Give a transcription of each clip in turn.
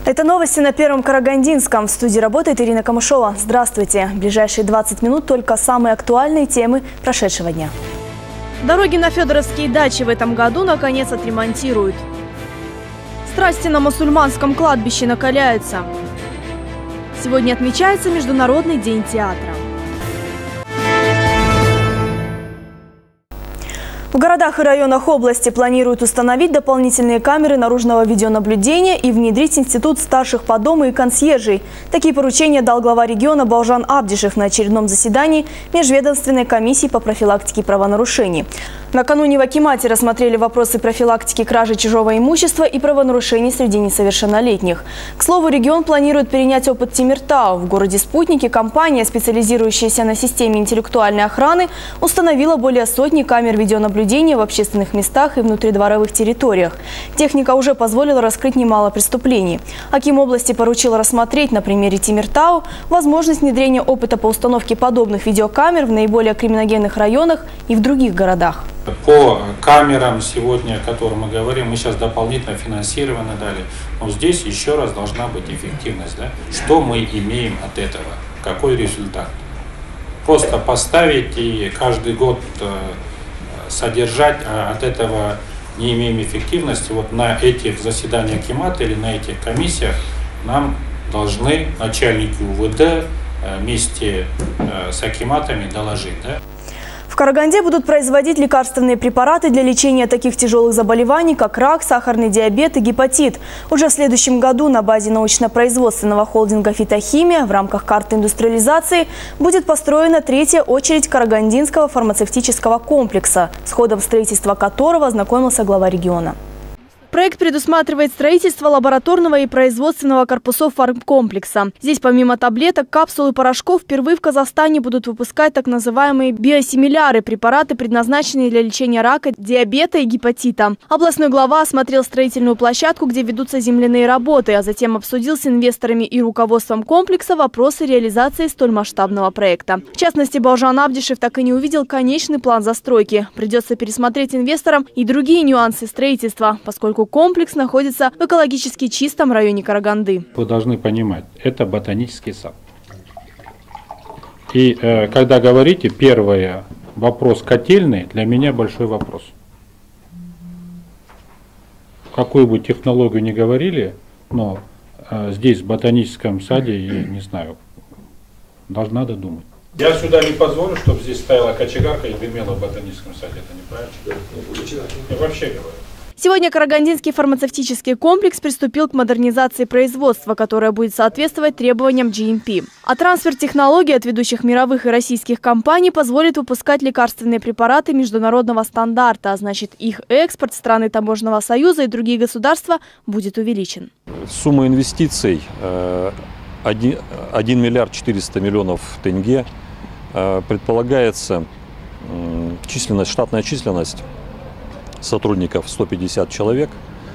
Это новости на Первом Карагандинском. В студии работает Ирина Камышова. Здравствуйте. В ближайшие 20 минут только самые актуальные темы прошедшего дня. Дороги на Федоровские дачи в этом году наконец отремонтируют. Страсти на мусульманском кладбище накаляются. Сегодня отмечается Международный день театра. В городах и районах области планируют установить дополнительные камеры наружного видеонаблюдения и внедрить институт старших по дому и консьержей. Такие поручения дал глава региона Балжан Абдишев на очередном заседании Межведомственной комиссии по профилактике правонарушений. Накануне в акимате рассмотрели вопросы профилактики кражи чужого имущества и правонарушений среди несовершеннолетних. К слову, регион планирует перенять опыт Тимиртау. В городе Спутники компания, специализирующаяся на системе интеллектуальной охраны, установила более сотни камер видеонаблюдения в общественных местах и внутридворовых территориях. Техника уже позволила раскрыть немало преступлений. Аким области поручил рассмотреть на примере Тимиртау возможность внедрения опыта по установке подобных видеокамер в наиболее криминогенных районах и в других городах. По камерам сегодня, о которых мы говорим, мы сейчас дополнительно финансирование дали. Но здесь еще раз должна быть эффективность. Да? Что мы имеем от этого? Какой результат? Просто поставить и каждый год содержать, а от этого не имеем эффективности. Вот на этих заседаниях акимата или на этих комиссиях нам должны начальники УВД вместе с акиматами доложить. Да? В Караганде будут производить лекарственные препараты для лечения таких тяжелых заболеваний, как рак, сахарный диабет и гепатит. Уже в следующем году на базе научно-производственного холдинга «Фитохимия» в рамках карты индустриализации будет построена третья очередь Карагандинского фармацевтического комплекса, с ходом строительства которого ознакомился глава региона. Проект предусматривает строительство лабораторного и производственного корпусов фармкомплекса. Здесь помимо таблеток, капсул и порошков впервые в Казахстане будут выпускать так называемые биосимиляры – препараты, предназначенные для лечения рака, диабета и гепатита. Областной глава осмотрел строительную площадку, где ведутся земляные работы, а затем обсудил с инвесторами и руководством комплекса вопросы реализации столь масштабного проекта. В частности, Балжан Абдишев так и не увидел конечный план застройки. Придется пересмотреть инвесторам и другие нюансы строительства, поскольку комплекс находится в экологически чистом районе Караганды. Вы должны понимать, это ботанический сад. И когда говорите, первый вопрос котельный, для меня большой вопрос. Какую бы технологию ни говорили, но здесь в ботаническом саде, я не знаю, надо думать. Я сюда не позволю, чтобы здесь стояла кочегарка и дымела в ботаническом саде. Это неправильно. Я вообще говорю. Сегодня Карагандинский фармацевтический комплекс приступил к модернизации производства, которое будет соответствовать требованиям GMP. А трансфер технологий от ведущих мировых и российских компаний позволит выпускать лекарственные препараты международного стандарта, а значит, их экспорт в страны Таможенного союза и другие государства будет увеличен. Сумма инвестиций 1 миллиард 400 миллионов тенге. Предполагается штатная численность сотрудников 150 человек.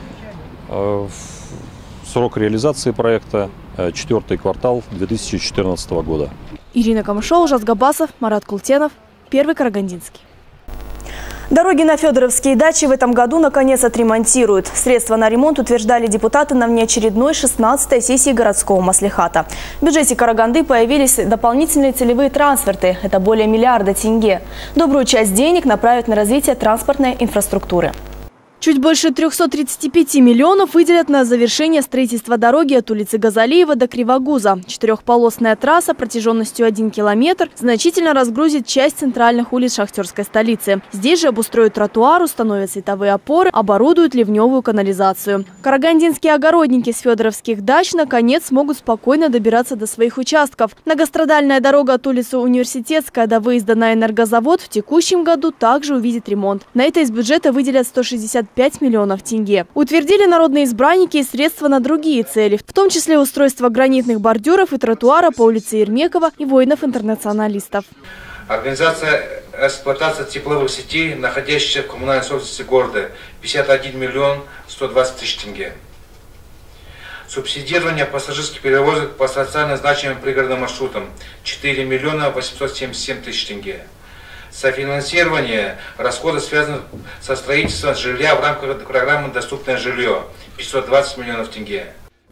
Срок реализации проекта 4-й квартал 2014 года. Ирина Камышова, Жас Габасов, Марат Култенов, Первый Карагандинский. Дороги на Федоровские дачи в этом году наконец отремонтируют. Средства на ремонт утверждали депутаты на внеочередной 16-й сессии городского маслихата. В бюджете Караганды появились дополнительные целевые трансферты. Это более миллиарда тенге. Добрую часть денег направят на развитие транспортной инфраструктуры. Чуть больше 335 миллионов выделят на завершение строительства дороги от улицы Газалиева до Кривогуза. Четырехполосная трасса протяженностью 1 километр значительно разгрузит часть центральных улиц шахтерской столицы. Здесь же обустроят тротуар, установят световые опоры, оборудуют ливневую канализацию. Карагандинские огородники с федоровских дач наконец смогут спокойно добираться до своих участков. Многострадальная дорога от улицы Университетская до выезда на энергозавод в текущем году также увидит ремонт. На это из бюджета выделят 165 миллионов тенге. Утвердили народные избранники и средства на другие цели, в том числе устройство гранитных бордюров и тротуара по улице Ермекова и воинов-интернационалистов. Организация эксплуатации тепловых сетей, находящихся в коммунальной собственности города, 51 миллион 120 тысяч тенге. Субсидирование пассажирских перевозок по социально значимым пригородным маршрутам, 4 миллиона 877 тысяч тенге. Софинансирование расходов, связанных со строительством жилья в рамках программы «Доступное жилье» 520 миллионов тенге.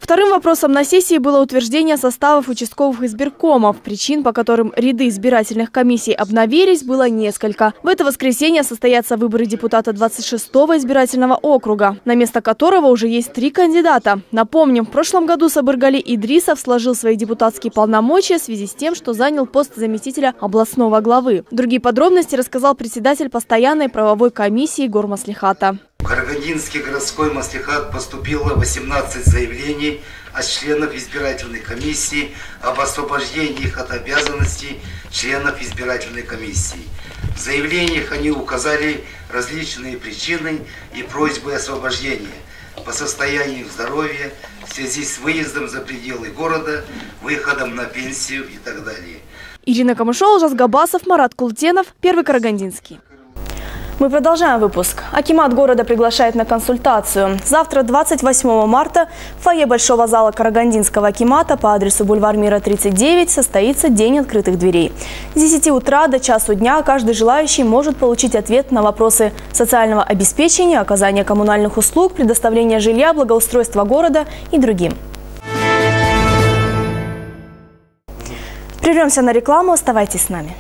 Вторым вопросом на сессии было утверждение составов участковых избиркомов. Причин, по которым ряды избирательных комиссий обновились, было несколько. В это воскресенье состоятся выборы депутата 26-го избирательного округа, на место которого уже есть 3 кандидата. Напомним, в прошлом году Сабыргали Идрисов сложил свои депутатские полномочия в связи с тем, что занял пост заместителя областного главы. Другие подробности рассказал председатель постоянной правовой комиссии Гормаслихата. В Карагандинский городской маслихат поступило 18 заявлений от членов избирательной комиссии об освобождении их от обязанностей членов избирательной комиссии. В заявлениях они указали различные причины и просьбы освобождения по состоянию здоровья, в связи с выездом за пределы города, выходом на пенсию и так далее. Ирина Камышова, Ужас Габасов, Марат Култенов, Первый Карагандинский. Мы продолжаем выпуск. Акимат города приглашает на консультацию. Завтра, 28 марта, в фойе Большого зала Карагандинского акимата по адресу бульвар Мира, 39 состоится День открытых дверей. С 10 утра до часу дня каждый желающий может получить ответ на вопросы социального обеспечения, оказания коммунальных услуг, предоставления жилья, благоустройства города и другим. Прервемся на рекламу. Оставайтесь с нами.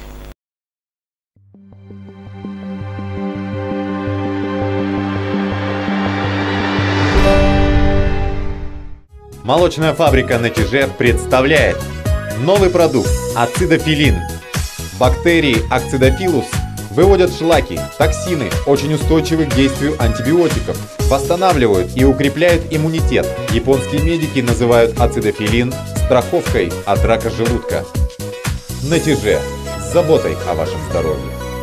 Молочная фабрика «Натиже» представляет новый продукт ацидофилин. Бактерии акцидофилус выводят шлаки, токсины, очень устойчивы к действию антибиотиков, восстанавливают и укрепляют иммунитет. Японские медики называют ацидофилин страховкой от рака желудка. «Натиже» с заботой о вашем здоровье.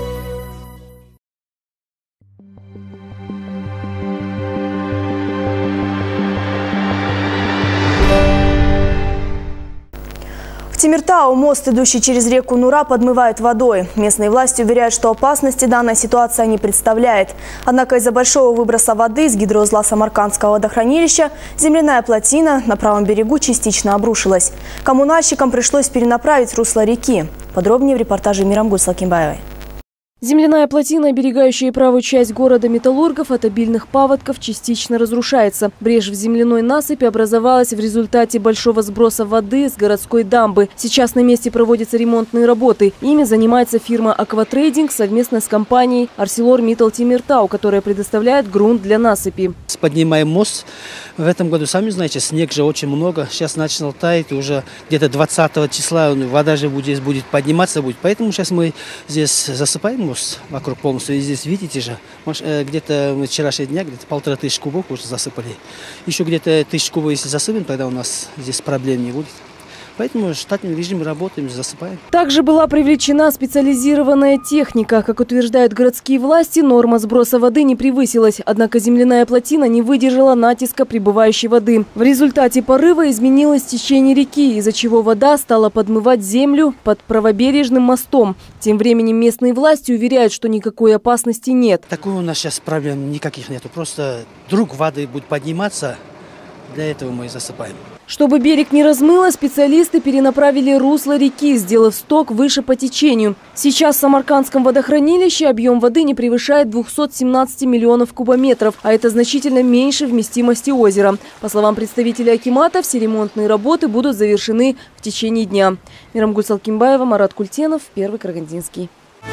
В Темиртау мост, идущий через реку Нура, подмывает водой. Местные власти уверяют, что опасности данная ситуация не представляет. Однако из-за большого выброса воды из гидроузла Самаркандского водохранилища земляная плотина на правом берегу частично обрушилась. Коммунальщикам пришлось перенаправить русло реки. Подробнее в репортаже Мирамгуль Салкимбаевой. Земляная плотина, оберегающая правую часть города Металлургов от обильных паводков, частично разрушается. Брешь в земляной насыпи образовалась в результате большого сброса воды с городской дамбы. Сейчас на месте проводятся ремонтные работы. Ими занимается фирма «Акватрейдинг» совместно с компанией «ArcelorMittal Темиртау», которая предоставляет грунт для насыпи. Поднимаем мост. В этом году, сами знаете, снег же очень много. Сейчас начал таять, уже где-то 20 числа вода же здесь будет подниматься. Поэтому сейчас мы здесь засыпаем мост вокруг полностью. И здесь, видите же, где-то вчерашнего дня где-то 1500 кубов уже засыпали. Еще где-то 1000 кубов, если засыпем, тогда у нас здесь проблем не будет. Поэтому в штатном режиме работаем, засыпаем. Также была привлечена специализированная техника. Как утверждают городские власти, норма сброса воды не превысилась. Однако земляная плотина не выдержала натиска прибывающей воды. В результате порыва изменилось течение реки, из-за чего вода стала подмывать землю под правобережным мостом. Тем временем местные власти уверяют, что никакой опасности нет. Такой у нас сейчас проблем никаких нету. Просто вдруг вода будет подниматься, для этого мы и засыпаем. Чтобы берег не размыло, специалисты перенаправили русло реки, сделав сток выше по течению. Сейчас в Самаркандском водохранилище объем воды не превышает 217 миллионов кубометров, а это значительно меньше вместимости озера. По словам представителей акимата, все ремонтные работы будут завершены в течение дня. Мирамгуль Салкимбаева, Марат Культенов, Первый Карагандинский.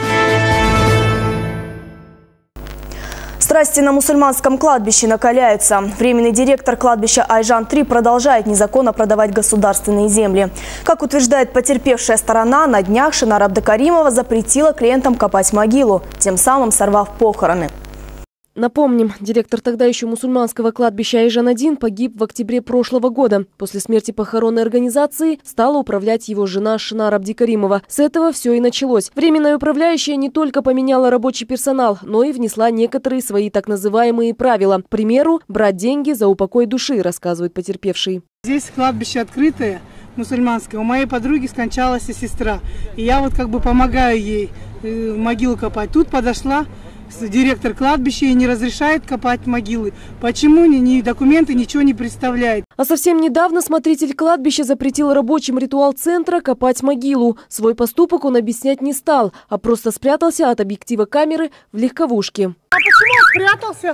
Страсти на мусульманском кладбище накаляются. Временный директор кладбища Айжан-3 продолжает незаконно продавать государственные земли. Как утверждает потерпевшая сторона, на днях Шинар Абдыкаримова запретила клиентам копать могилу, тем самым сорвав похороны. Напомним, директор тогда еще мусульманского кладбища Айжан-1 погиб в октябре прошлого года. После смерти похоронной организации стала управлять его жена Шинар Абдыкаримова. С этого все и началось. Временная управляющая не только поменяла рабочий персонал, но и внесла некоторые свои так называемые правила. К примеру, брать деньги за упокой души, рассказывает потерпевший. Здесь кладбище открытое, мусульманское. У моей подруги скончалась сестра. И я вот как бы помогаю ей могилу копать. Тут подошла директор кладбища и не разрешает копать могилы. Почему ни документы, ничего не представляет. А совсем недавно смотритель кладбища запретил рабочим ритуал-центра копать могилу. Свой поступок он объяснять не стал, а просто спрятался от объектива камеры в легковушке. А почему он спрятался?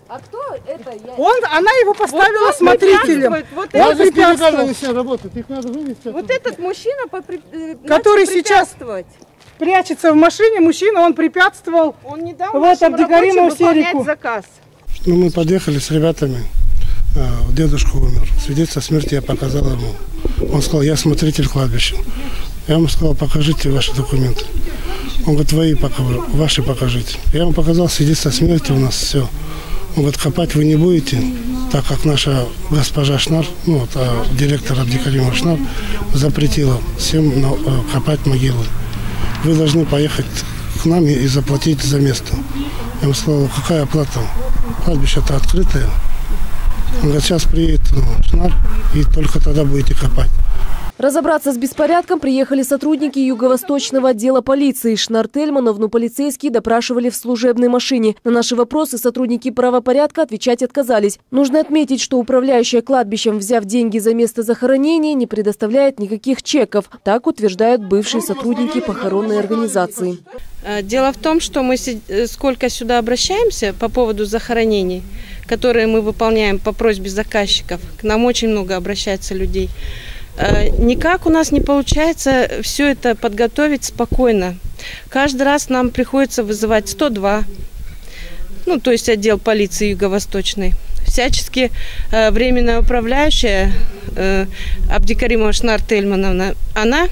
А кто это? Она его поставила смотрителем. Вот он препятствовал. Вот этот мужчина, который сейчас прячется в машине, мужчина, он препятствовал. Он не дал вот Абдикаримову Серику заказ. Мы подъехали с ребятами. Дедушка умер. Свидетельство о смерти я показал ему. Он сказал, я смотритель кладбища. Я ему сказал, покажите ваши документы. Он говорит, ваши покажите. Я ему показал свидетельство о смерти, у нас все. Он говорит, копать вы не будете, так как наша госпожа Шнар, директор Абдикаримова Шнар, запретила всем копать могилы. Вы должны поехать к нам и заплатить за место. Я ему сказал, какая оплата? Кладбище-то открытое. Он говорит, сейчас приедет Шнар, и только тогда будете копать. Разобраться с беспорядком приехали сотрудники Юго-Восточного отдела полиции. Шнар Тельмановну полицейские допрашивали в служебной машине. На наши вопросы сотрудники правопорядка отвечать отказались. Нужно отметить, что управляющая кладбищем, взяв деньги за место захоронения, не предоставляет никаких чеков. Так утверждают бывшие сотрудники похоронной организации. Дело в том, что мы сколько сюда обращаемся по поводу захоронений, которые мы выполняем по просьбе заказчиков. К нам очень много обращается людей. Никак у нас не получается все это подготовить спокойно. Каждый раз нам приходится вызывать 102, то есть отдел полиции Юго-Восточной. Всячески временная управляющая Абдикаримова Шнар Тельмановна, она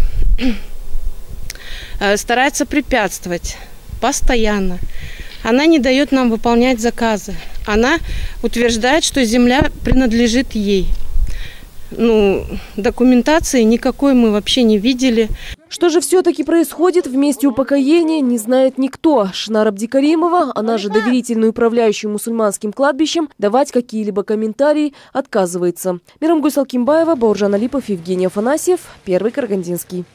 старается препятствовать постоянно. Она не дает нам выполнять заказы. Она утверждает, что земля принадлежит ей. Документации никакой мы вообще не видели. Что же все-таки происходит в месте упокоения, не знает никто. Шнар Абдикаримова, она же доверительную управляющую мусульманским кладбищем, давать какие-либо комментарии отказывается. Мирамгуль Салкимбаева, Бауржан Алипов, Евгений Афанасьев, Первый Карагандинский.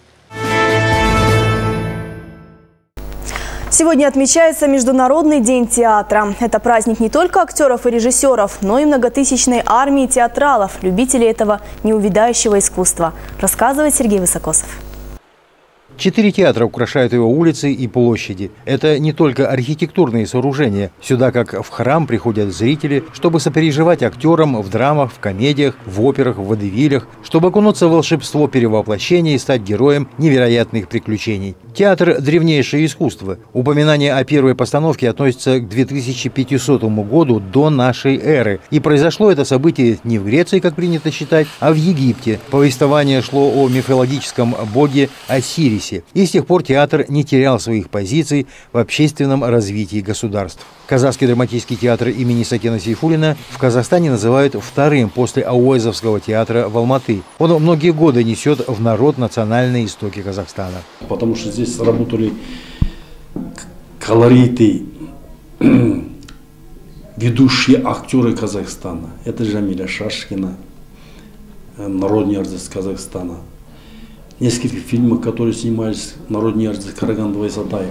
Сегодня отмечается Международный день театра. Это праздник не только актеров и режиссеров, но и многотысячной армии театралов, любителей этого неувядающего искусства, рассказывает Сергей Высокосов. 4 театра украшают его улицы и площади. Это не только архитектурные сооружения. Сюда, как в храм, приходят зрители, чтобы сопереживать актерам в драмах, в комедиях, в операх, в водевилях, чтобы окунуться в волшебство перевоплощения и стать героем невероятных приключений. Театр – древнейшее искусство. Упоминание о первой постановке относится к 2500 году до нашей эры. И произошло это событие не в Греции, как принято считать, а в Египте. Повествование шло о мифологическом боге Осирисе. И с тех пор театр не терял своих позиций в общественном развитии государств. Казахский драматический театр имени Сакена Сейфуллина в Казахстане называют вторым после Ауэзовского театра в Алматы. Он многие годы несет в народ национальные истоки Казахстана. Потому что здесь работали колориты, ведущие актеры Казахстана. Это Джамиля Шашкина, народный артист Казахстана. Несколько фильмов, которые снимались, народный артист Караганда Вайсатаев.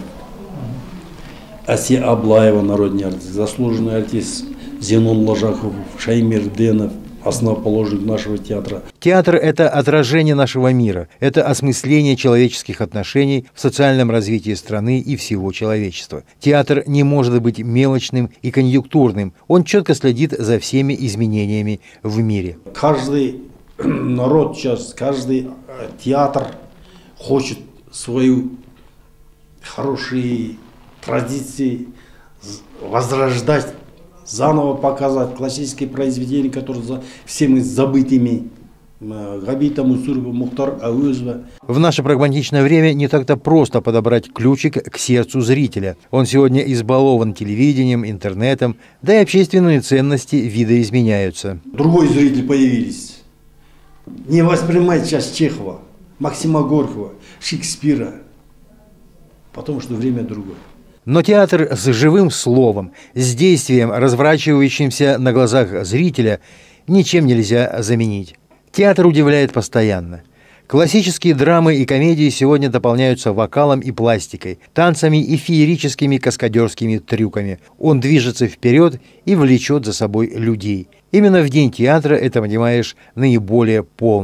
Асия Аблаева, народный артист, заслуженный артист Зенон Ложаков, Шаймир Денов, основоположник нашего театра. Театр – это отражение нашего мира, это осмысление человеческих отношений в социальном развитии страны и всего человечества. Театр не может быть мелочным и конъюнктурным, он четко следит за всеми изменениями в мире. Каждый народ сейчас, каждый театр хочет свою хорошие традиции возрождать, заново показать классические произведения, которые всеми забытыми. Габита Мусурова, Мухтар Ауэзова. В наше прагматичное время не так-то просто подобрать ключик к сердцу зрителя. Он сегодня избалован телевидением, интернетом, да и общественные ценности видоизменяются. Другой зритель появились. Не воспринимать сейчас Чехова, Максима Горького, Шекспира, потому что время другое. Но театр с живым словом, с действием, разворачивающимся на глазах зрителя, ничем нельзя заменить. Театр удивляет постоянно. Классические драмы и комедии сегодня дополняются вокалом и пластикой, танцами и феерическими каскадерскими трюками. Он движется вперед и влечет за собой людей. Именно в День театра это понимаешь наиболее полно.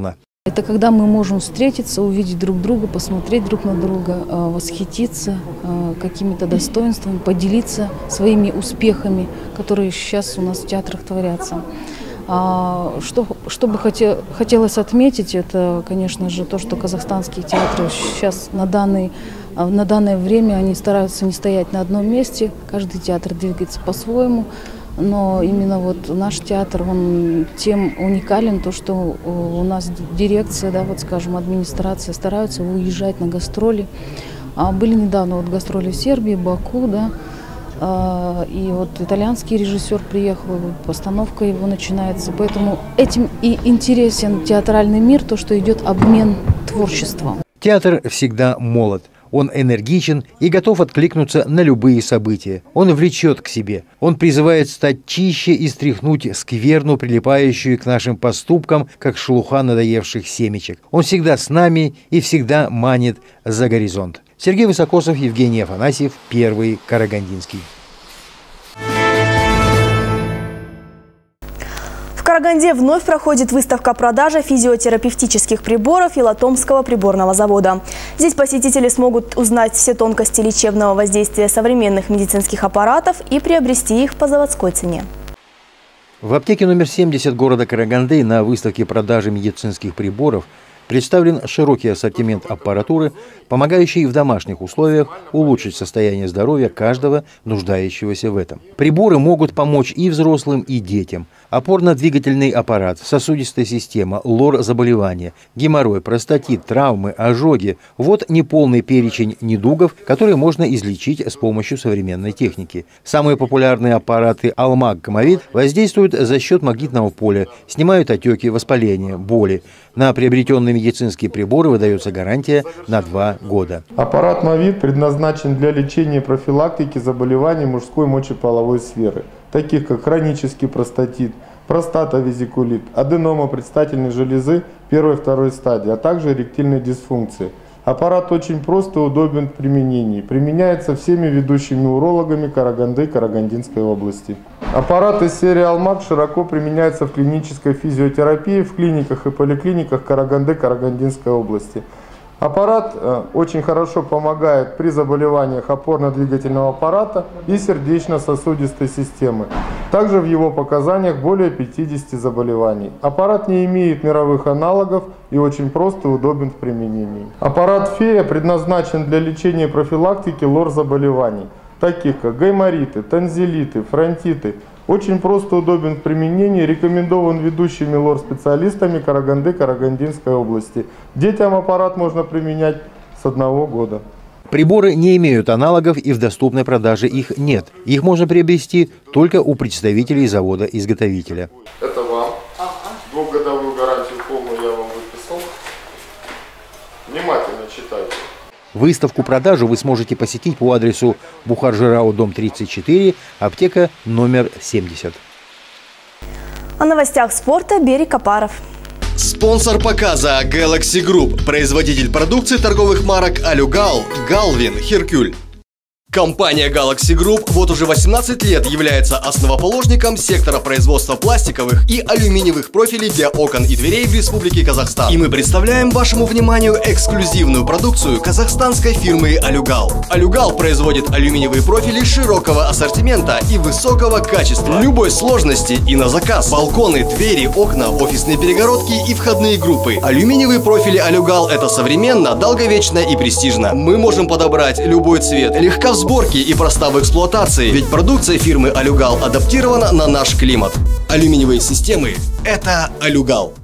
Это когда мы можем встретиться, увидеть друг друга, посмотреть друг на друга, восхититься какими-то достоинствами, поделиться своими успехами, которые сейчас у нас в театрах творятся. Что бы хотелось отметить, это, конечно же, то, что казахстанские театры сейчас на данное время они стараются не стоять на одном месте, каждый театр двигается по-своему. Но именно вот наш театр, он тем уникален, то, что у нас дирекция, да, вот скажем, администрация стараются уезжать на гастроли. Были недавно вот гастроли в Сербии, Баку, да, и вот итальянский режиссер приехал, постановка его начинается. Поэтому этим и интересен театральный мир, то, что идет обмен творчеством. Театр всегда молод. Он энергичен и готов откликнуться на любые события. Он влечет к себе. Он призывает стать чище и стряхнуть скверну, прилипающую к нашим поступкам, как шелуха надоевших семечек. Он всегда с нами и всегда манит за горизонт. Сергей Высокосов, Евгений Афанасьев, Первый Карагандинский. В Караганде вновь проходит выставка-продажа физиотерапевтических приборов Елатомского приборного завода. Здесь посетители смогут узнать все тонкости лечебного воздействия современных медицинских аппаратов и приобрести их по заводской цене. В аптеке номер 70 города Караганды на выставке продажи медицинских приборов представлен широкий ассортимент аппаратуры, помогающий в домашних условиях улучшить состояние здоровья каждого нуждающегося в этом. Приборы могут помочь и взрослым, и детям. Опорно-двигательный аппарат, сосудистая система, лор-заболевания, геморрой, простатит, травмы, ожоги – вот неполный перечень недугов, которые можно излечить с помощью современной техники. Самые популярные аппараты Алмаг-Комовид воздействуют за счет магнитного поля, снимают отеки, воспаления, боли. На приобретенные медицинские приборы выдается гарантия на 2 года. Аппарат Мовид предназначен для лечения и профилактики заболеваний мужской мочеполовой сферы, таких как хронический простатит, простатовезикулит, аденома предстательной железы 1-2 стадии, а также эректильной дисфункции. Аппарат очень прост и удобен в применении. Применяется всеми ведущими урологами Караганды и Карагандинской области. Аппарат из серии Алмаг широко применяется в клинической физиотерапии в клиниках и поликлиниках Караганды и Карагандинской области. Аппарат очень хорошо помогает при заболеваниях опорно-двигательного аппарата и сердечно-сосудистой системы. Также в его показаниях более 50 заболеваний. Аппарат не имеет мировых аналогов и очень прост и удобен в применении. Аппарат Фея предназначен для лечения и профилактики лор-заболеваний, таких как гаймориты, танзелиты, фронтиты. Очень просто удобен в применении, рекомендован ведущими лор-специалистами Караганды Карагандинской области. Детям аппарат можно применять с 1 года. Приборы не имеют аналогов и в доступной продаже их нет. Их можно приобрести только у представителей завода-изготовителя. Это вам. 2-годовую гарантию полную я вам выписал. Внимательно читайте. Выставку-продажу вы сможете посетить по адресу Бухар-Жирау, дом 34, аптека номер 70. О новостях спорта Берег Капаров. Спонсор показа Galaxy Group, производитель продукции торговых марок Алюгал, Галвин, Херкюль. Компания Galaxy Group вот уже 18 лет является основоположником сектора производства пластиковых и алюминиевых профилей для окон и дверей в Республике Казахстан. И мы представляем вашему вниманию эксклюзивную продукцию казахстанской фирмы Алюгал. Алюгал производит алюминиевые профили широкого ассортимента и высокого качества, любой сложности и на заказ. Балконы, двери, окна, офисные перегородки и входные группы. Алюминиевые профили Алюгал — это современно, долговечно и престижно. Мы можем подобрать любой цвет, легко в сборке и проста в эксплуатации, ведь продукция фирмы Алюгал адаптирована на наш климат. Алюминиевые системы — это Алюгал.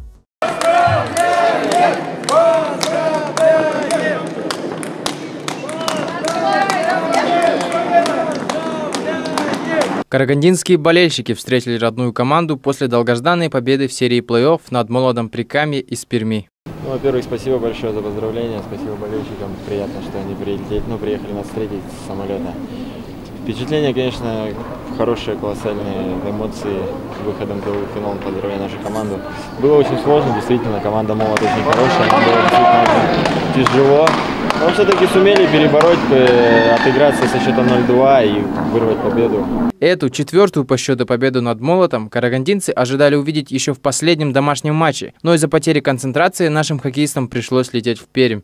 Карагандинские болельщики встретили родную команду после долгожданной победы в серии плей-офф над Молодом Прикамье из Перми. Во-первых, спасибо большое за поздравления, спасибо болельщикам, приятно, что они приехали нас встретить с самолета. Впечатления, конечно, хорошие, колоссальные эмоции выходом в финал, поздравляю нашу команду. Было очень сложно, действительно, команда Молот очень хорошая, было действительно очень тяжело, Но все-таки сумели перебороть, отыграться со счетом 0-2 и вырвать победу. Эту четвертую по счету победу над Молотом карагандинцы ожидали увидеть еще в последнем домашнем матче, но из-за потери концентрации нашим хоккеистам пришлось лететь в Пермь.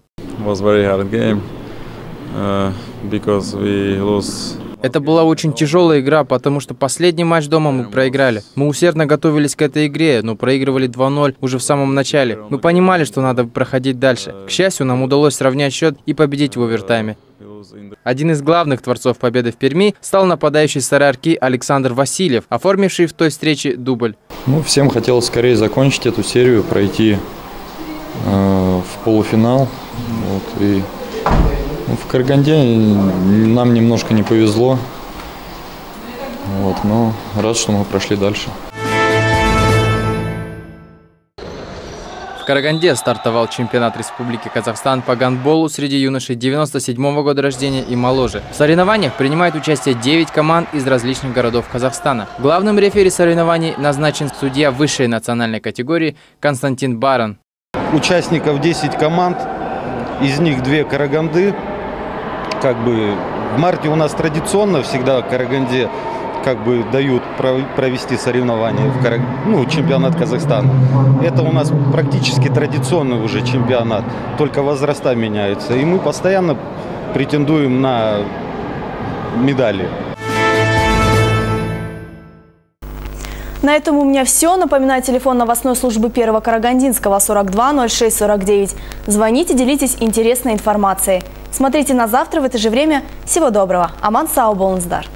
Это была очень тяжелая игра, потому что последний матч дома мы проиграли. Мы усердно готовились к этой игре, но проигрывали 2-0 уже в самом начале. Мы понимали, что надо проходить дальше. К счастью, нам удалось сравнять счет и победить в овертайме. Один из главных творцов победы в Перми стал нападающий Сары-Арки Александр Васильев, оформивший в той встрече дубль. Всем хотелось скорее закончить эту серию, пройти в полуфинал. И в Караганде нам немножко не повезло, но рад, что мы прошли дальше. В Караганде стартовал чемпионат Республики Казахстан по гандболу среди юношей 97-го года рождения и моложе. В соревнованиях принимает участие 9 команд из различных городов Казахстана. Главным рефери соревнований назначен судья высшей национальной категории Константин Баран. Участников 10 команд, из них 2 Караганды. В марте у нас традиционно всегда в Караганде дают провести соревнования, чемпионат Казахстана. Это у нас практически традиционный уже чемпионат, только возраста меняются. И мы постоянно претендуем на медали. На этом у меня все. Напоминаю, телефон новостной службы Первого Карагандинского 42 06 49. Звоните, делитесь интересной информацией. Смотрите на завтра в это же время. Всего доброго. Аман сау болыңыздар.